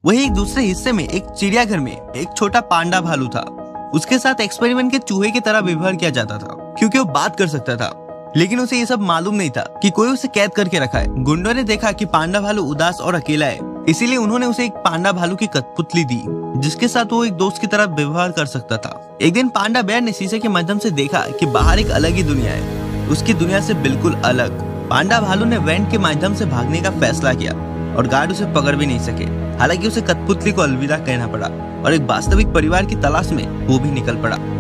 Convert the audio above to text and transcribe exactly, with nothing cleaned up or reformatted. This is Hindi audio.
वही एक दूसरे हिस्से में एक चिड़ियाघर में एक छोटा पांडा भालू था। उसके साथ एक्सपेरिमेंट के चूहे की तरह व्यवहार किया जाता था क्योंकि वो बात कर सकता था, लेकिन उसे ये सब मालूम नहीं था कि कोई उसे कैद करके रखा है। गुंडों ने देखा कि पांडा भालू उदास और अकेला है, इसीलिए उन्होंने उसे एक पांडा भालू की कठपुतली दी जिसके साथ वो एक दोस्त की तरह व्यवहार कर सकता था। एक दिन पांडा बेयर ने शीशे के माध्यम से देखा कि बाहर एक अलग ही दुनिया है, उसकी दुनिया से बिल्कुल अलग। पांडा भालू ने वेंट के माध्यम से भागने का फैसला किया और गार्ड उसे पकड़ भी नहीं सके। हालांकि उसे कठपुतली को अलविदा कहना पड़ा और एक वास्तविक परिवार की तलाश में वो भी निकल पड़ा।